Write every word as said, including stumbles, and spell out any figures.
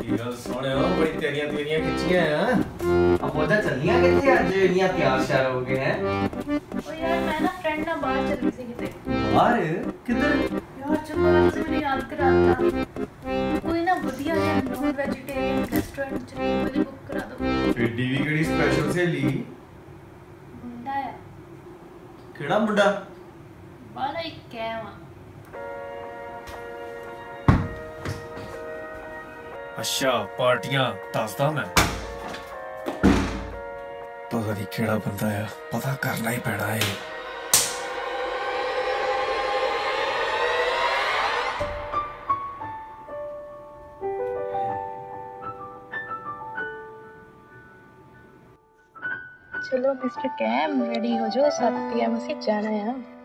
मेरी गल सुनियो बड़ी तेरियां तेरियां खिच्चियां हैं अब पता चलियां किथे आज इन्नियां तैयार श्यार हो गए हैं। ओ यार मैं ना फ्रेंड ना बाहर चल रही थी किते बाहर किधर यार चल बाहर से मेरी याद कराता कोई ना बढ़िया जिहा नॉन वेजिटेरियन रेस्टोरेंट च मुझे बुक करा दो। एडी भी केड़ी स्पेशल सहेली मुंडा है केड़ा मुंडा बाला ही कहवा अच्छा पार्टियां दसदा मैं पता नहीं केड़ा बंदा है पता करना ही पैना है। चलो मिस्टर कैम रेडी हो जाओ सात पी एम से जाना है।